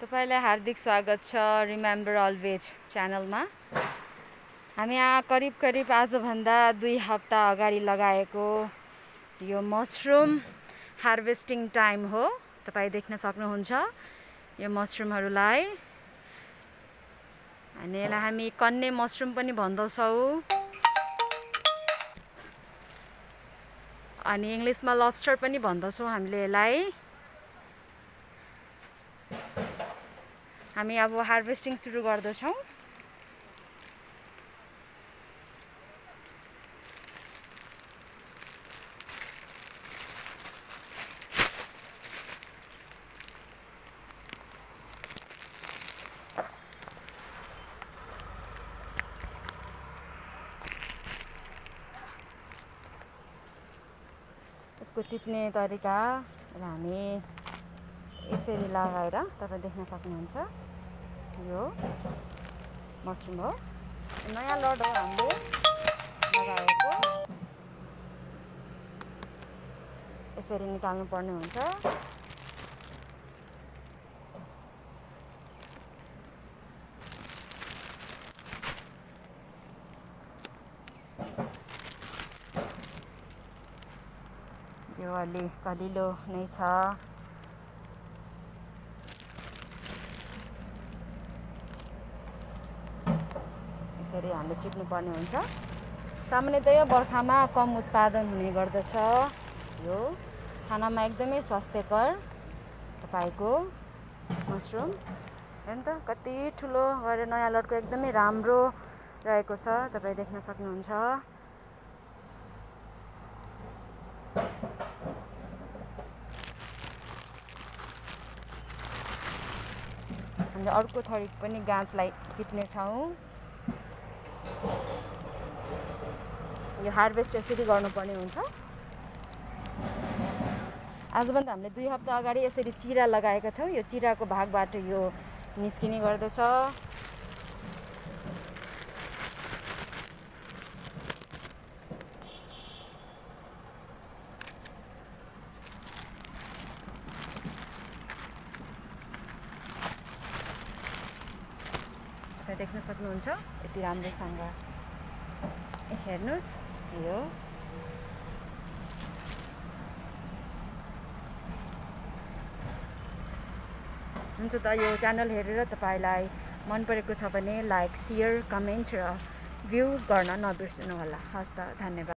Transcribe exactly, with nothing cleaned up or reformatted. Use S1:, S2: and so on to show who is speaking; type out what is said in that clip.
S1: तपाईलाई हार्दिक स्वागत छ रिमेम्बर अलवेज च्यानलमा। हामी यहाँ करिब करिब आजभन्दा दुई हप्ता अगाडि लगाएको यो मसरुम हार्वेस्टिङ टाइम हो। तपाई देख्न सक्नुहुन्छ यो मसरुमहरूलाई। अनि यसलाई हामी कन्ने मसरुम पनि भन्दछौँ अनि इंग्लिशमा लब्स्टर पनि भन्दछौँ हामीले यसलाई। हामी अब हार्वेस्टिङ सुरु गर्दछौँ। यसको टिप्ने तरिका हामी यसरी लगाएर तपाईं देख्न सक्नुहुन्छ। यो मसरुम हो, नयाँ लड हो हामीले लगाएको। यसरी निकाल्नु पर्ने हुन्छ। यो अलि कलिलो नै छ। यसरी हामीले टिप्नु पर्ने हुन्छ। सामान्यतया बर्खामा कम उत्पादन हुने गर्दछ। यो खानामा एकदमै स्वास्थ्यकर तपाईको मसरुम हेर्नु त कति ठुलो गरेर नयाँ लटको एकदमै राम्रो रहेको छ। तपाई देख्न सक्नुहुन्छ। हामीले अर्को थरी पनि गाँचलाई टिप्ने छौँ। यो हार्वेस्ट यसरी गर्नुपर्ने हुन्छ। आजभन्दा हामीले दुई हप्ता अगाडि यसरी चिरा लगाएका थियौँ। यो चिराको भागबाट यो निस्किने गर्दछ। तपाईं देख्न सक्नुहुन्छ यति राम्रोसँग। हेर्नुस् यो हुन्छ त। यो च्यानल हेरेर तपाईलाई मन परेको छ भने लाइक, शेयर, कमेन्ट र भ्यू गर्न नबिर्सनु होला। हस् त, धन्यवाद।